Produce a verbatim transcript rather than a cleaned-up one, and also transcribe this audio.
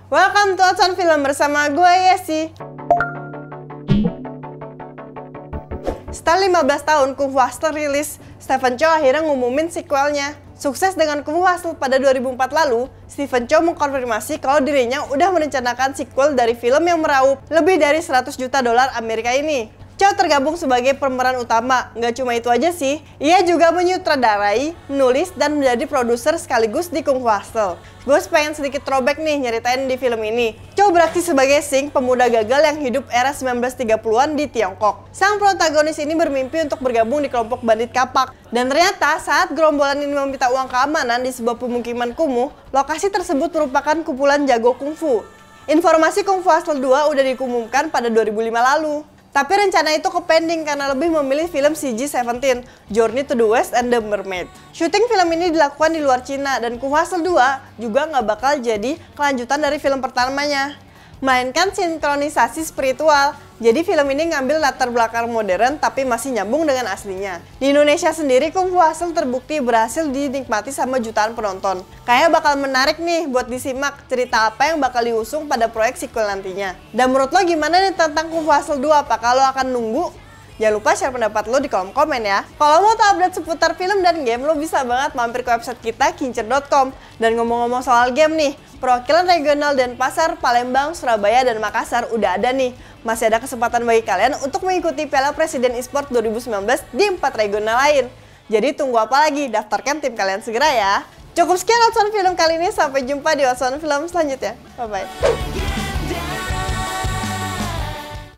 Welcome to Watson Film bersama gue Yesi. Setelah lima belas tahun Kung Fu Hustle rilis, Stephen Chow akhirnya ngumumin sequelnya. Sukses dengan Kung Fu Hustle pada dua ribu empat lalu, Stephen Chow mengkonfirmasi kalau dirinya udah merencanakan sequel dari film yang meraup lebih dari seratus juta dolar Amerika ini. Chow tergabung sebagai pemeran utama. Nggak cuma itu aja sih, ia juga menyutradarai, menulis, dan menjadi produser sekaligus di Kung Fu Hustle. Gue pengen sedikit throwback nih nyeritain di film ini. Chow beraksi sebagai Sing, pemuda gagal yang hidup era sembilan belas tiga puluhan di Tiongkok. Sang protagonis ini bermimpi untuk bergabung di kelompok bandit kapak. Dan ternyata saat gerombolan ini meminta uang keamanan di sebuah pemukiman kumuh, lokasi tersebut merupakan kumpulan jago kungfu. Informasi Kung Fu Hustle dua udah diumumkan pada dua ribu lima lalu. Tapi rencana itu kepending karena lebih memilih film C G tujuh belas, Journey to the West and the Mermaid. Syuting film ini dilakukan di luar Cina dan Kung Fu Hustle dua juga nggak bakal jadi kelanjutan dari film pertamanya, melainkan sinkronisasi spiritual. Jadi film ini ngambil latar belakang modern tapi masih nyambung dengan aslinya. Di Indonesia sendiri Kung Fu Hustle terbukti berhasil dinikmati sama jutaan penonton. Kayaknya bakal menarik nih buat disimak cerita apa yang bakal diusung pada proyek sequel nantinya. Dan menurut lo gimana nih tentang Kung Fu Hustle dua? Apakah lo akan nunggu? Jangan lupa share pendapat lo di kolom komen ya. Kalau mau tahu update seputar film dan game, lo bisa banget mampir ke website kita kincir dot com. Dan ngomong-ngomong soal game nih, perwakilan regional Denpasar, Palembang, Surabaya, dan Makassar udah ada nih. Masih ada kesempatan bagi kalian untuk mengikuti Piala Presiden Esports dua ribu sembilan belas di empat regional lain. Jadi tunggu apa lagi? Daftarkan tim kalian segera ya. Cukup sekian Watson Film kali ini, sampai jumpa di Watson Film selanjutnya. Bye-bye.